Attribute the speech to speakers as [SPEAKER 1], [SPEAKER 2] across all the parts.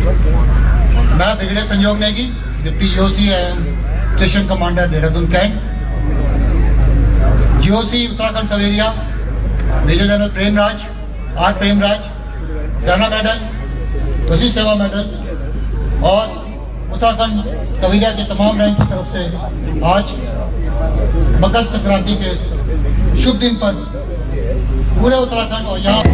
[SPEAKER 1] मैं brigadier Sanjog Negi, deputy GOC and station commander Dehradun cantt. GOC Uttarakhand sub area major general Premraj, R Premraj, सेना medal, वसी सेवा medal और उत्तराखंड सब एरिया के तमाम रैंक की तरफ से आज मकर संक्रांति के शुभ दिन पर पूरे उत्तराखंड और यहाँ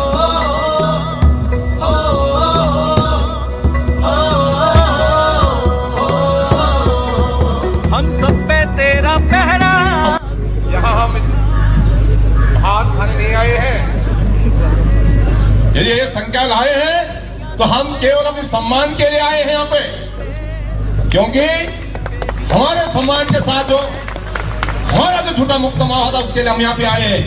[SPEAKER 2] हम सब पे तेरा पहरा।
[SPEAKER 3] यहाँ हम भात खाने नहीं आए हैं। यदि ये संख्या लाए हैं तो हम केवल अपने सम्मान के लिए आए हैं यहाँ पे, क्योंकि हमारे सम्मान के साथ जो हमारा जो छोटा मुक्तमा था उसके लिए हम यहाँ पे आए हैं।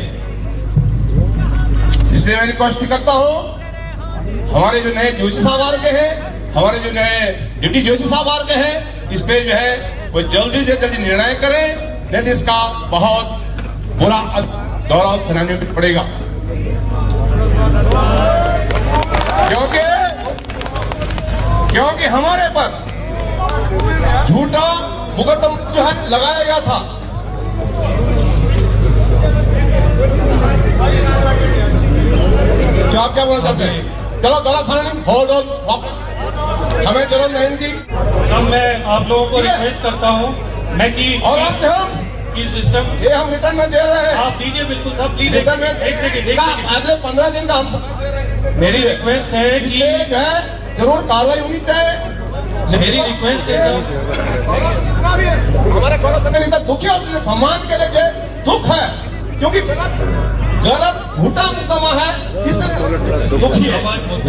[SPEAKER 3] इसलिए मैं रिक्वेस्ट करता हूँ, हमारे जो नए जोशी साहब आ रहे हैं, हमारे जो नए डिप्टी जोशी साहब आ रहे हैं, इस पे जो है वो जल्दी से जल्दी निर्णय करें, नहीं तो इसका बहुत बुरा गौरव सेनानियों पर पड़ेगा। क्योंकि हमारे पर झूठा मुकदमा जो है लगाया गया था। क्या आप क्या बोलना चाहते हैं? चलो गला खाना नहीं, होल्ड ऑन वापस हमें चलो नहीं की।
[SPEAKER 4] अब मैं आप लोगों को रिक्वेस्ट करता हूँ मैं कि
[SPEAKER 3] और आपसे हम
[SPEAKER 4] की सिस्टम
[SPEAKER 3] ये हम रिटर्न में दे रहे हैं।
[SPEAKER 4] आप दीजिए बिल्कुल सब प्लीज
[SPEAKER 3] रिटर्न में
[SPEAKER 4] एक सेकंड
[SPEAKER 3] अगले 15 दिन का हम सब दे रहे हैं।
[SPEAKER 4] मेरी रिक्वेस्ट है कि
[SPEAKER 3] जरूर कार्रवाई होनी चाहिए।
[SPEAKER 4] मेरी रिक्वेस्ट है सर,
[SPEAKER 3] हमारे गलत दुखी और सम्मान के लिए दुख है, क्योंकि गलत झूठा मुकदमा है, इसलिए दुखी है।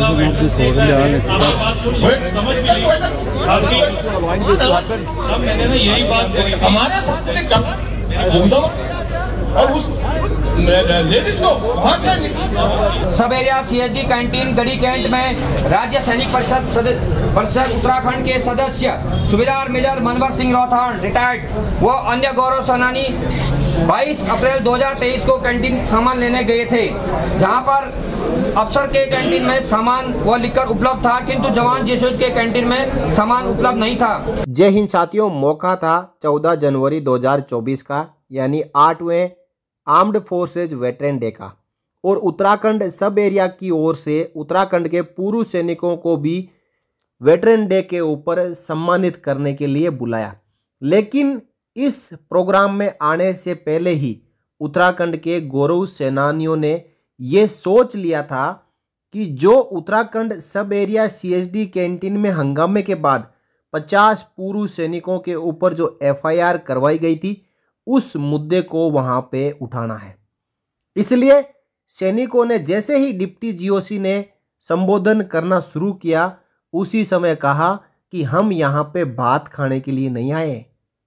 [SPEAKER 4] बात सुनिए, समझ भी सब मैंने ना यही बात करी
[SPEAKER 3] हमारे साथ मुकदमा और उस लेडीज को वहां से
[SPEAKER 5] sub area CSD canteen Garhi cantt में राज्य सैनिक परिषद उत्तराखंड के सदस्य सूबेदार मेजर मनवर सिंह रौथान रिटायर्ड व अन्य गौरव सेनानी 22 अप्रैल 2023 को कैंटीन सामान लेने गए थे, जहां पर अफसर के कैंटीन में सामान व लिकर उपलब्ध था, किंतु जवान जेसूस के कैंटीन में सामान उपलब्ध नहीं था।
[SPEAKER 6] जय हिंद साथियों, मौका था 14 जनवरी 2024 का, यानी 8वें आर्म्ड फोर्सेज वेटरन डे का, और उत्तराखंड सब एरिया की ओर से उत्तराखंड के पूर्व सैनिकों को भी वेटरन डे के ऊपर सम्मानित करने के लिए बुलाया। लेकिन इस प्रोग्राम में आने से पहले ही उत्तराखंड के गौरव सेनानियों ने ये सोच लिया था कि जो Uttarakhand sub area CSD canteen में हंगामे के बाद 50 पूर्व सैनिकों के ऊपर जो एफआईआर करवाई गई थी, उस मुद्दे को वहां पे उठाना है। इसलिए सैनिकों ने जैसे ही डिप्टी जीओसी ने संबोधन करना शुरू किया, उसी समय कहा कि हम यहाँ पे भात खाने के लिए नहीं आए।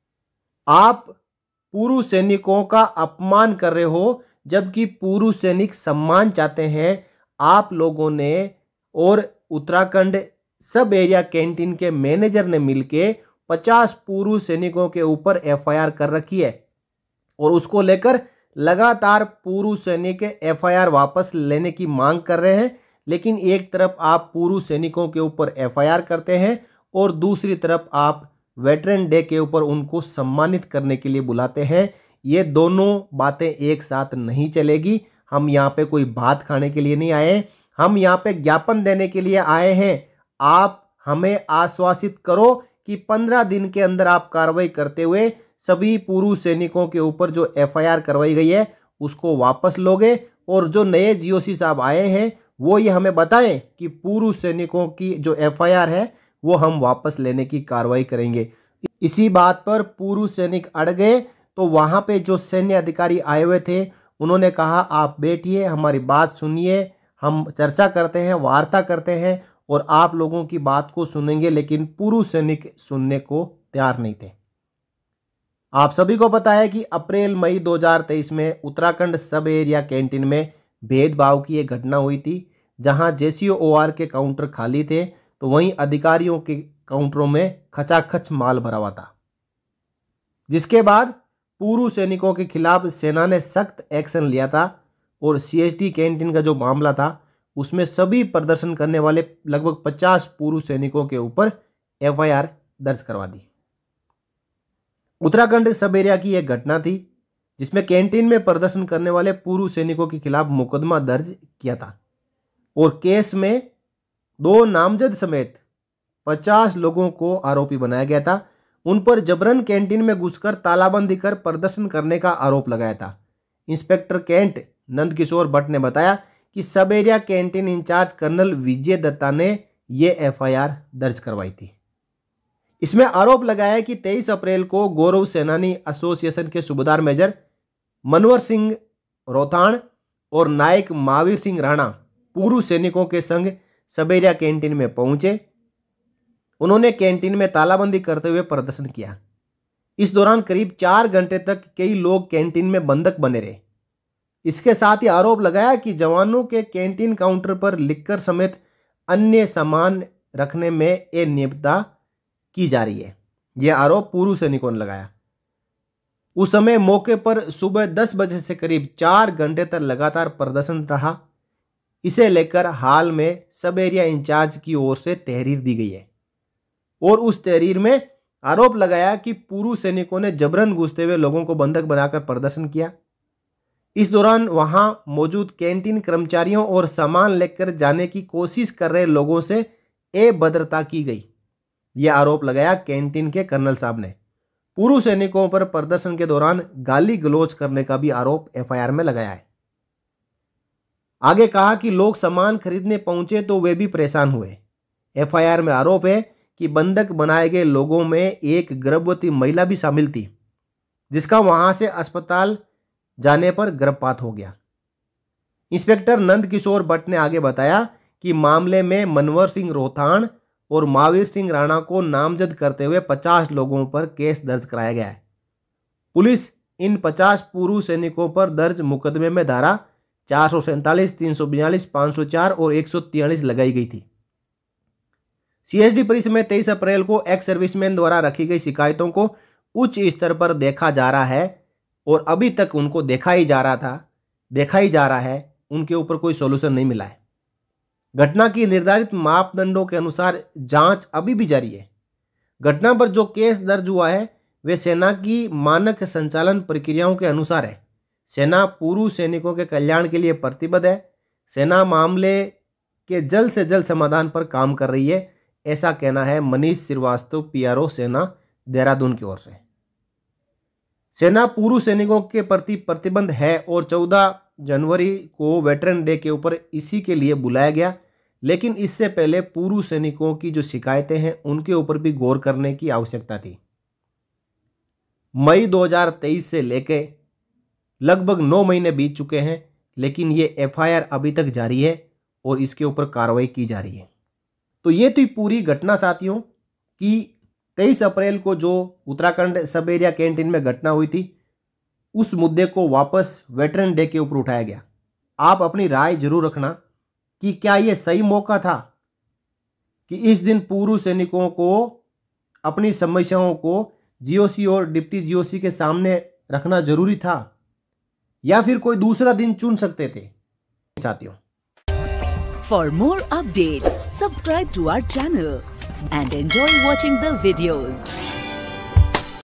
[SPEAKER 6] आप पूर्व सैनिकों का अपमान कर रहे हो, जबकि पूर्व सैनिक सम्मान चाहते हैं। आप लोगों ने और उत्तराखंड सब एरिया कैंटीन के मैनेजर ने मिलके 50 पूर्व सैनिकों के ऊपर एफआईआर कर रखी है, और उसको लेकर लगातार पूर्व सैनिक एफआईआर वापस लेने की मांग कर रहे हैं। लेकिन एक तरफ आप पूर्व सैनिकों के ऊपर एफआईआर करते हैं और दूसरी तरफ आप वेटरन डे के ऊपर उनको सम्मानित करने के लिए बुलाते हैं। ये दोनों बातें एक साथ नहीं चलेगी। हम यहाँ पे कोई भात खाने के लिए नहीं आए, हम यहाँ पे ज्ञापन देने के लिए आए हैं। आप हमें आश्वासित करो कि 15 दिन के अंदर आप कार्रवाई करते हुए सभी पूर्व सैनिकों के ऊपर जो एफआईआर करवाई गई है उसको वापस लोगे, और जो नए जीओसी साहब आए हैं वो ये हमें बताएं कि पूर्व सैनिकों की जो एफआईआर है वो हम वापस लेने की कार्रवाई करेंगे। इसी बात पर पूर्व सैनिक अड़ गए, तो वहाँ पे जो सैन्य अधिकारी आए हुए थे उन्होंने कहा आप बैठिए, हमारी बात सुनिए, हम चर्चा करते हैं, वार्ता करते हैं और आप लोगों की बात को सुनेंगे। लेकिन पूर्व सैनिक सुनने को तैयार नहीं थे। आप सभी को पता है कि अप्रैल मई 2023 में उत्तराखंड सब एरिया कैंटीन में भेदभाव की एक घटना हुई थी, जहां जेसीओआर के काउंटर खाली थे तो वहीं अधिकारियों के काउंटरों में खचाखच माल भरा हुआ था, जिसके बाद पूर्व सैनिकों के खिलाफ सेना ने सख्त एक्शन लिया था और सीएसडी कैंटीन का जो मामला था उसमें सभी प्रदर्शन करने वाले लगभग 50 पूर्व सैनिकों के ऊपर एफआईआर दर्ज करवा दी। उत्तराखंड सब एरिया की एक घटना थी जिसमें कैंटीन में प्रदर्शन करने वाले पूर्व सैनिकों के खिलाफ मुकदमा दर्ज किया था और केस में 2 नामजद समेत 50 लोगों को आरोपी बनाया गया था। उन पर जबरन कैंटीन में घुसकर तालाबंदी कर प्रदर्शन करने का आरोप लगाया था। इंस्पेक्टर कैंट नंदकिशोर भट्ट ने बताया कि sub area canteen incharge colonel Vijay Datta ने ये एफआईआर दर्ज करवाई थी। इसमें आरोप लगाया कि 23 अप्रैल को गौरव सेनानी एसोसिएशन के सूबेदार मेजर मनवर सिंह रोथाण और नायक महावीर सिंह राणा पूर्व सैनिकों के संग सब एरिया कैंटीन में पहुंचे। उन्होंने कैंटीन में तालाबंदी करते हुए प्रदर्शन किया। इस दौरान करीब 4 घंटे तक कई लोग कैंटीन में बंधक बने रहे। इसके साथ ही आरोप लगाया कि जवानों के कैंटीन काउंटर पर लिक्कर समेत अन्य सामान रखने में अनियमितता की जा रही है। यह आरोप पूर्व सैनिकों ने लगाया। उस समय मौके पर सुबह 10 बजे से करीब 4 घंटे तक लगातार प्रदर्शन रहा। इसे लेकर हाल में सब एरिया इंचार्ज की ओर से तहरीर दी गई है और उस तहरीर में आरोप लगाया कि पूर्व सैनिकों ने जबरन घुसते हुए लोगों को बंधक बनाकर प्रदर्शन किया। इस दौरान वहां मौजूद कैंटीन कर्मचारियों और सामान लेकर जाने की कोशिश कर रहे लोगों से अभद्रता की गई। यह आरोप लगाया कैंटीन के कर्नल साहब ने। पूर्व सैनिकों पर प्रदर्शन के दौरान गाली गलौज करने का भी आरोप एफआईआर में लगाया है। आगे कहा कि लोग सामान खरीदने पहुंचे तो वे भी परेशान हुए। एफआईआर में आरोप है कि बंधक बनाए गए लोगों में एक गर्भवती महिला भी शामिल थी, जिसका वहां से अस्पताल जाने पर गर्भपात हो गया। इंस्पेक्टर नंदकिशोर भट्ट ने आगे बताया कि मामले में मनवर सिंह रोथाण और महावीर सिंह राणा को नामजद करते हुए 50 लोगों पर केस दर्ज कराया गया है। पुलिस इन 50 पूर्व सैनिकों पर दर्ज मुकदमे में धारा 447, 342, 504 और 143 लगाई गई थी। सीएसडी परिसर में 23 अप्रैल को एक्स सर्विसमैन द्वारा रखी गई शिकायतों को उच्च स्तर पर देखा जा रहा है और अभी तक उनको देखा ही जा रहा है, उनके ऊपर कोई सॉल्यूशन नहीं मिला है। घटना की निर्धारित मापदंडों के अनुसार जांच अभी भी जारी है। घटना पर जो केस दर्ज हुआ है वे सेना की मानक संचालन प्रक्रियाओं के अनुसार है। सेना पूर्व सैनिकों के कल्याण के लिए प्रतिबद्ध है। सेना मामले के जल्द से जल्द समाधान पर काम कर रही है, ऐसा कहना है मनीष श्रीवास्तव, पीआरओ सेना, देहरादून की ओर से। सेना पूर्व सैनिकों के प्रति प्रतिबद्ध है और 14 जनवरी को वेटरन डे के ऊपर इसी के लिए बुलाया गया, लेकिन इससे पहले पूर्व सैनिकों की जो शिकायतें हैं उनके ऊपर भी गौर करने की आवश्यकता थी। मई 2023 से लेके लगभग 9 महीने बीत चुके हैं, लेकिन ये एफआईआर अभी तक जारी है और इसके ऊपर कार्रवाई की जा रही है। तो ये थी पूरी घटना साथियों कि 23 अप्रैल को जो उत्तराखंड सब एरिया कैंटीन में घटना हुई थी, उस मुद्दे को वापस वेटरन डे के ऊपर उठाया गया। आप अपनी राय जरूर रखना कि क्या ये सही मौका था कि इस दिन पूर्व सैनिकों को अपनी समस्याओं को जीओसी और डिप्टी जीओसी के सामने रखना जरूरी था, या फिर कोई दूसरा दिन चुन सकते थे। साथियों,
[SPEAKER 7] For more updates, subscribe to our channel and enjoy watching the videos.